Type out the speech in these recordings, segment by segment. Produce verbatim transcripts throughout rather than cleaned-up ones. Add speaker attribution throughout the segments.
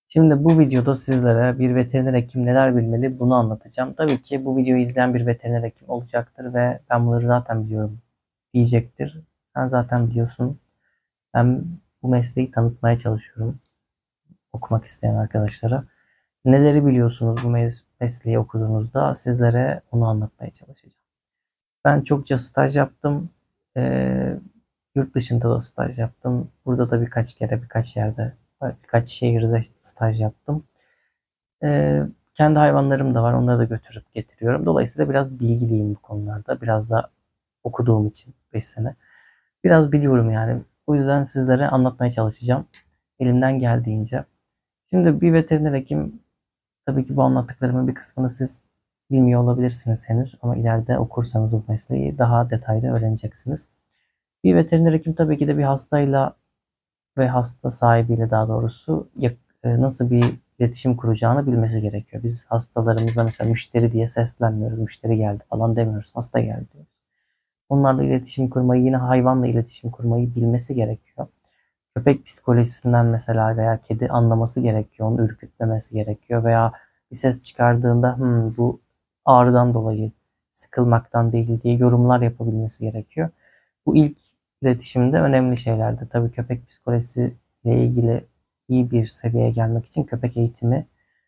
Speaker 1: Şimdi bu videoda sizlere bir veteriner hekim neler bilmeli bunu anlatacağım. Tabii ki bu videoyu izleyen bir veteriner hekim olacaktır ve ben bunları zaten biliyorum diyecektir. Sen zaten biliyorsun. Ben bu mesleği tanıtmaya çalışıyorum okumak isteyen arkadaşlara. Neleri biliyorsunuz bu mes mesleği okuduğunuzda sizlere onu anlatmaya çalışacağım. Ben çokça staj yaptım. Ee, Yurt dışında da staj yaptım. Burada da birkaç kere birkaç yerde birkaç şehirde staj yaptım. Ee, Kendi hayvanlarım da var. Onları da götürüp getiriyorum. Dolayısıyla biraz bilgiliyim bu konularda. Biraz da okuduğum için beş sene. Biraz biliyorum yani. O yüzden sizlere anlatmaya çalışacağım. Elimden geldiğince. Şimdi bir veteriner hekim, tabii ki bu anlattıklarımın bir kısmını siz bilmiyor olabilirsiniz henüz. Ama ileride okursanız bu mesleği daha detaylı öğreneceksiniz. Bir veteriner hekim tabii ki de bir hastayla ve hasta sahibiyle daha doğrusu nasıl bir iletişim kuracağını bilmesi gerekiyor. Biz hastalarımıza mesela müşteri diye seslenmiyoruz. Müşteri geldi falan demiyoruz. Hasta geldi diyoruz. Onlarla iletişim kurmayı, yine hayvanla iletişim kurmayı bilmesi gerekiyor. Köpek psikolojisinden mesela veya kedi anlaması gerekiyor. Onu ürkütmemesi gerekiyor. Veya bir ses çıkardığında hmm, bu ağrıdan dolayı, sıkılmaktan değil diye yorumlar yapabilmesi gerekiyor. Bu ilk iletişimde önemli şeylerdi. Tabii köpek psikolojisiyle ilgili iyi bir seviyeye gelmek için köpek eğitimi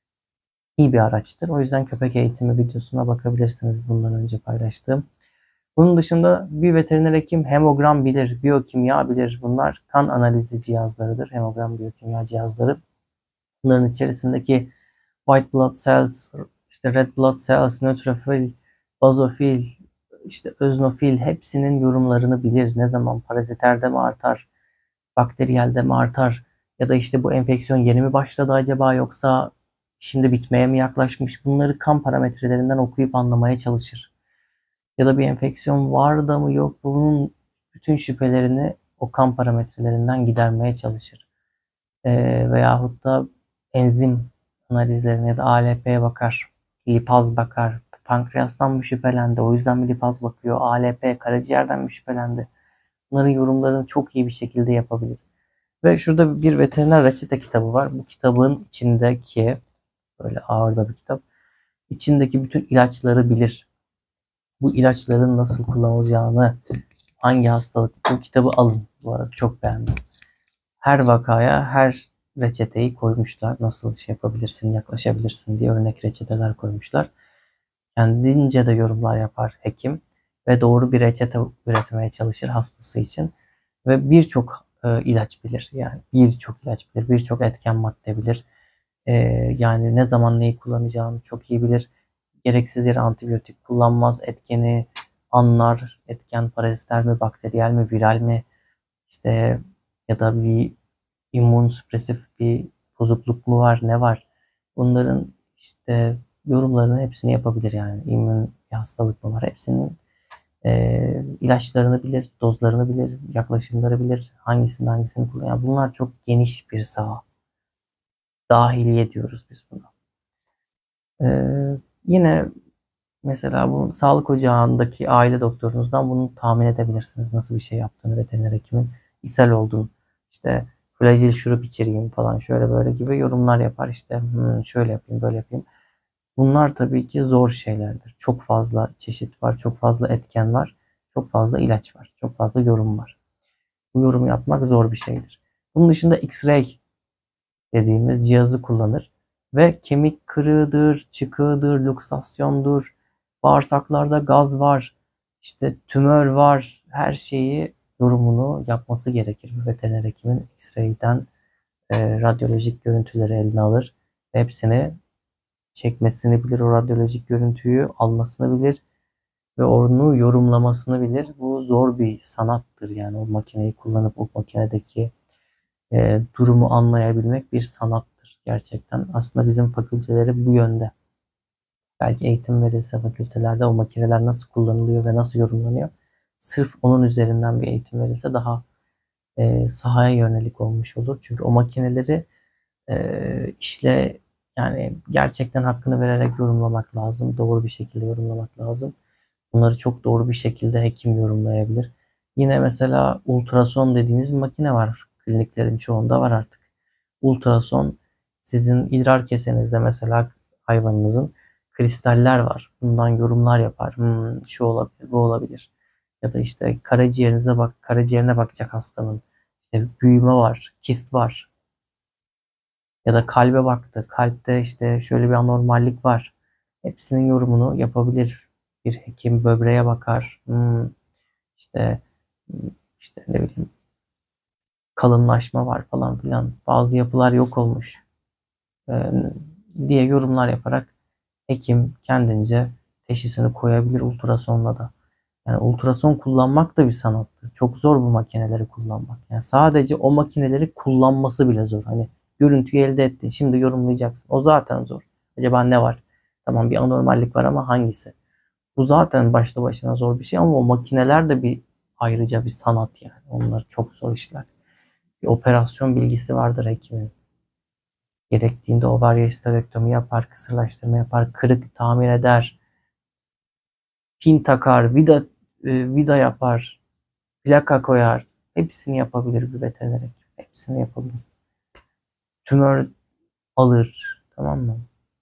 Speaker 1: iyi bir araçtır. O yüzden köpek eğitimi videosuna bakabilirsiniz bundan önce paylaştığım. Bunun dışında bir veteriner hekim hemogram bilir, biyokimya bilir. Bunlar kan analizi cihazlarıdır. Hemogram, biyokimya cihazları. Bunların içerisindeki white blood cells, işte red blood cells, nötrofil, bazofil, işte öznofil hepsinin yorumlarını bilir. Ne zaman paraziterde mi artar, bakteriyelde mi artar ya da işte bu enfeksiyon yeni mi başladı acaba yoksa şimdi bitmeye mi yaklaşmış? Bunları kan parametrelerinden okuyup anlamaya çalışır. Ya da bir enfeksiyon var da mı yok bunun bütün şüphelerini o kan parametrelerinden gidermeye çalışır. Ee, veyahut da enzim analizlerine ya da A L P'ye bakar, lipaz bakar. Pankreastan mı şüphelendi, o yüzden mi lipaz bakıyor? A L P, karaciğerden mi şüphelendi? Bunların yorumlarını çok iyi bir şekilde yapabilir. Ve şurada bir veteriner reçete kitabı var. Bu kitabın içindeki, böyle ağır da bir kitap, içindeki bütün ilaçları bilir. Bu ilaçların nasıl kullanılacağını, hangi hastalık, bu kitabı alın. Bu arada çok beğendim. Her vakaya her reçeteyi koymuşlar. Nasıl şey yapabilirsin, yaklaşabilirsin diye örnek reçeteler koymuşlar. Kendince de yorumlar yapar hekim ve doğru bir reçete üretmeye çalışır hastası için. Ve birçok e, ilaç bilir. Yani birçok ilaç bilir, birçok etken madde bilir. E, Yani ne zaman neyi kullanacağını çok iyi bilir. Gereksiz yere antibiyotik kullanmaz. Etkeni anlar. Etken paraziter mi, bakteriyel mi, viral mi? İşte ya da bir immünsüpresif bir bozukluk mu var, ne var? Bunların işte yorumlarını hepsini yapabilir yani. İmmün bir hastalık mı var? Hepsinin e, ilaçlarını bilir, dozlarını bilir, yaklaşımları bilir, hangisini hangisini kullanıyor. Yani bunlar çok geniş bir saha. Dahiliye diyoruz biz buna. E, Yine mesela bu sağlık ocağındaki aile doktorunuzdan bunu tahmin edebilirsiniz. Nasıl bir şey yaptığını veteriner hekimin. İshal oldun, işte flajil şurup içireyim falan şöyle böyle gibi yorumlar yapar. İşte hmm, şöyle yapayım böyle yapayım. Bunlar tabii ki zor şeylerdir. Çok fazla çeşit var, çok fazla etken var, çok fazla ilaç var, çok fazla yorum var. Bu yorumu yapmak zor bir şeydir. Bunun dışında X-ray dediğimiz cihazı kullanır ve kemik kırığıdır, çıkığıdır, luksasyondur, bağırsaklarda gaz var, işte tümör var, her şeyi yorumunu yapması gerekir. Bu veteriner hekimin X-ray'den e, radyolojik görüntüleri eline alır ve hepsini çekmesini bilir, o radyolojik görüntüyü almasını bilir ve onu yorumlamasını bilir. Bu zor bir sanattır yani o makineyi kullanıp o makinedeki e, durumu anlayabilmek bir sanattır gerçekten. Aslında bizim fakülteleri bu yönde. Belki eğitim verilse fakültelerde o makineler nasıl kullanılıyor ve nasıl yorumlanıyor. Sırf onun üzerinden bir eğitim verilse daha e, sahaya yönelik olmuş olur. Çünkü o makineleri e, işle yani gerçekten hakkını vererek yorumlamak lazım. Doğru bir şekilde yorumlamak lazım. Bunları çok doğru bir şekilde hekim yorumlayabilir. Yine mesela ultrason dediğimiz bir makine var. Kliniklerin çoğunda var artık. Ultrason Sizin idrar kesenizde mesela hayvanınızın kristaller var. Bundan yorumlar yapar. Hmm, şu olabilir, bu olabilir. Ya da işte karaciğerinize bak, karaciğerine bakacak hastanın. İşte büyüme var, kist var. Ya da kalbe baktı. Kalpte işte şöyle bir anormallik var. Hepsinin yorumunu yapabilir. Bir hekim böbreğe bakar. Hmm, işte işte ne bileyim kalınlaşma var falan filan. Bazı yapılar yok olmuş e, diye yorumlar yaparak hekim kendince teşhisini koyabilir ultrasonla da. Yani ultrason kullanmak da bir sanattır. Çok zor bu makineleri kullanmak. Yani sadece o makineleri kullanması bile zor. Hani görüntüyü elde ettin, şimdi yorumlayacaksın. O zaten zor. Acaba ne var? Tamam, bir anormallik var ama hangisi? Bu zaten başlı başına zor bir şey ama o makineler de bir ayrıca bir sanat yani. Onlar çok zor işler. Bir operasyon bilgisi vardır hekimin. Gerektiğinde ovaryo histerektomi yapar, kısırlaştırma yapar, kırık tamir eder, pin takar, vida e, vida yapar, plaka koyar. Hepsini yapabilir bir veteriner hekim. Hepsini yapabilir. Tümör alır, tamam mı?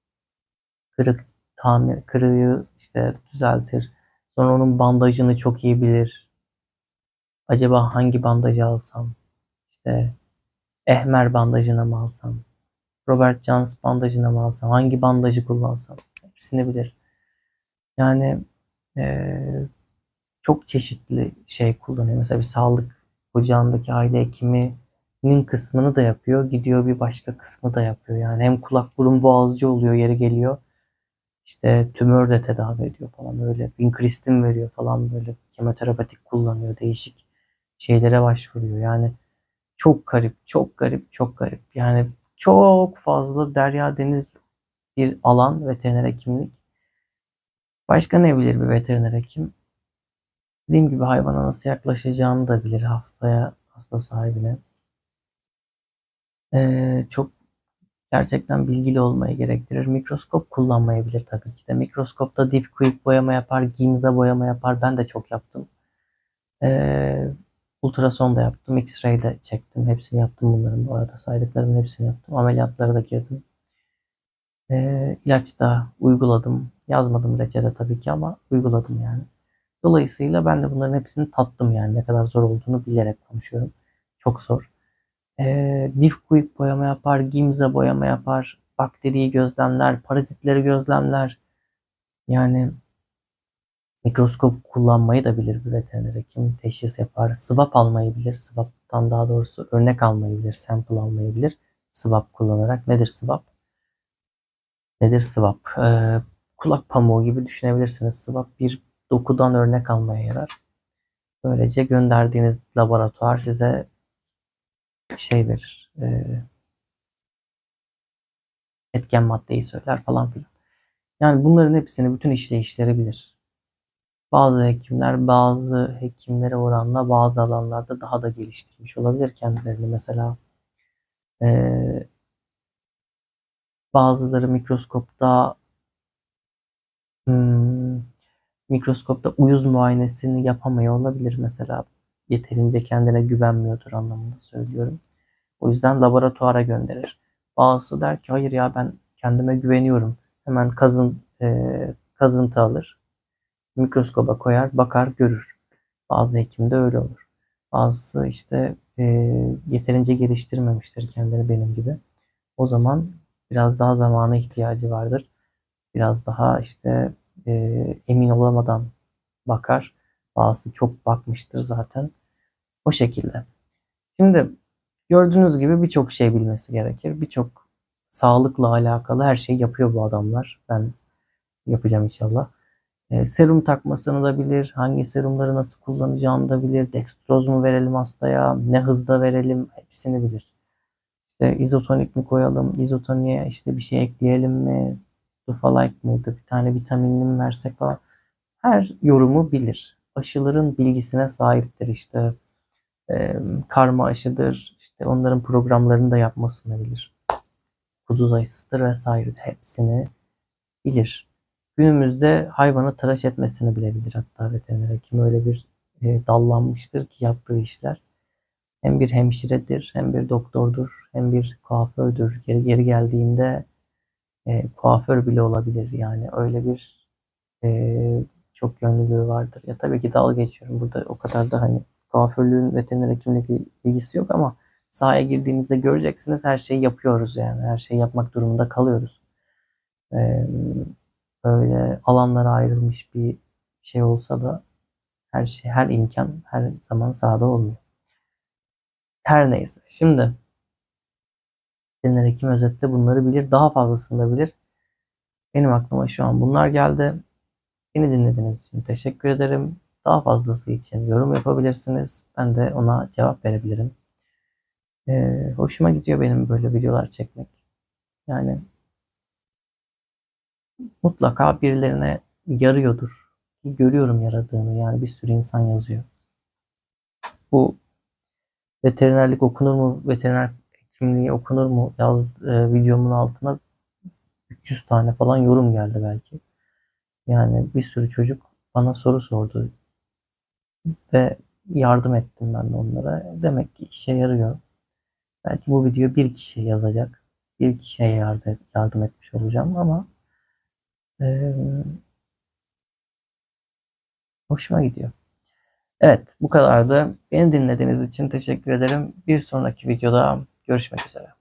Speaker 1: Kırık tamir, kırığı işte düzeltir. Sonra onun bandajını çok iyi bilir. Acaba hangi bandajı alsam? İşte Ehmer bandajına mı alsam? Robert Jones bandajına mı alsam? Hangi bandajı kullansam? Hepsini bilir. Yani eee, çok çeşitli şey kullanıyor. Mesela bir sağlık ocağındaki aile hekiminin kısmını da yapıyor. Gidiyor bir başka kısmı da yapıyor. Yani hem kulak burun boğazcı oluyor yeri geliyor. İşte tümör de tedavi ediyor falan öyle. Vinkristin veriyor falan böyle. Kemoterapatik kullanıyor. Değişik şeylere başvuruyor. Yani çok garip, çok garip, çok garip. Yani çok fazla derya deniz bir alan veteriner hekimlik. Başka ne bilir bir veteriner hekim? Dediğim gibi hayvana nasıl yaklaşacağını da bilir hastaya, hasta sahibine. Ee, çok gerçekten bilgili olmayı gerektirir. Mikroskop kullanmayabilir tabii ki de. Mikroskopta dif boyama yapar, gimza boyama yapar. Ben de çok yaptım. Ee, ultrason da yaptım, X-ray de çektim. Hepsini yaptım bunların bu arada. Saydıklarımın hepsini yaptım. Ameliyatlara da girdim. Ee, ilaç da uyguladım. Yazmadım reçete tabii ki ama uyguladım yani. Dolayısıyla ben de bunların hepsini tattım yani. Ne kadar zor olduğunu bilerek konuşuyorum. Çok zor. Ee, Diffquick boyama yapar, Gimza boyama yapar, bakteriyi gözlemler, parazitleri gözlemler. Yani mikroskop kullanmayı da bilir bir veteriner hekim. Teşhis yapar. Swab almayı bilir. Swab'tan daha doğrusu örnek almayı bilir. Sample almayı bilir. Swab kullanarak. Nedir swab? Nedir swab? Ee, kulak pamuğu gibi düşünebilirsiniz. Swab bir dokudan örnek almaya yarar. Böylece gönderdiğiniz laboratuvar size şey verir. E, etken maddeyi söyler falan filan. Yani bunların hepsini, bütün işleyişleri bilir. Bazı hekimler bazı hekimlere oranla bazı alanlarda daha da geliştirmiş olabilir kendilerini. Mesela e, bazıları mikroskopta hmm, mikroskopta uyuz muayenesini yapamıyor olabilir mesela. Yeterince kendine güvenmiyordur anlamında söylüyorum. O yüzden laboratuvara gönderir. Bazısı der ki hayır ya ben kendime güveniyorum. Hemen kazın e, kazıntı alır. Mikroskoba koyar, bakar, görür. Bazı hekimde öyle olur. Bazısı işte e, yeterince geliştirmemiştir kendini benim gibi. O zaman biraz daha zamana ihtiyacı vardır. Biraz daha işte e, emin olamadan bakar. Bazısı çok bakmıştır zaten. O şekilde. Şimdi gördüğünüz gibi birçok şey bilmesi gerekir. Birçok sağlıkla alakalı her şeyi yapıyor bu adamlar. Ben yapacağım inşallah. E, serum takmasını da bilir. Hangi serumları nasıl kullanacağını da bilir. Dextroz mu verelim hastaya? Ne hızda verelim? Hepsini bilir. İşte izotonik mi koyalım? İzotoniğe işte bir şey ekleyelim mi? Dufalike mıydı? Bir tane vitaminli mi versek falan. Her yorumu bilir. Aşıların bilgisine sahiptir işte. E, karma aşıdır. İşte onların programlarını da yapmasını bilir. Kuduz aşısıdır vesaire. Hepsini bilir. Günümüzde hayvanı tıraş etmesini bile bilir hatta veteriner hekim öyle bir e, dallanmıştır ki yaptığı işler. hem bir hemşiredir, hem bir doktordur, hem bir kuafördür. Geri geri geldiğinde e, kuaför bile olabilir. Yani öyle bir e, çok yönlülüğü vardır. Ya tabii ki dalga geçiyorum. Burada o kadar da hani kuaförlüğün veteriner hekimlikle ilgisi yok ama sahaya girdiğinizde göreceksiniz, her şeyi yapıyoruz yani. Her şeyi yapmak durumunda kalıyoruz. E, Öyle alanlara ayrılmış bir şey olsa da her şey, her imkan her zaman sahada olmuyor. Her neyse. Şimdi veteriner hekim özetle bunları bilir. Daha fazlasını da bilir. Benim aklıma şu an bunlar geldi. Beni dinlediğiniz için teşekkür ederim. Daha fazlası için yorum yapabilirsiniz. Ben de ona cevap verebilirim. Ee, hoşuma gidiyor benim böyle videolar çekmek. Yani mutlaka birilerine yarıyordur. Görüyorum yaradığını. Yani bir sürü insan yazıyor. Bu veterinerlik okunur mu? Veteriner hekimliği okunur mu? Yaz e, videomun altına üç yüz tane falan yorum geldi belki. Yani bir sürü çocuk bana soru sordu ve yardım ettim ben de onlara. Demek ki işe yarıyor. Belki bu video bir kişi yazacak. Bir kişiye yardım, yardım etmiş olacağım ama e, hoşuma gidiyor. Evet, bu kadardı. Beni dinlediğiniz için teşekkür ederim. Bir sonraki videoda görüşmek üzere.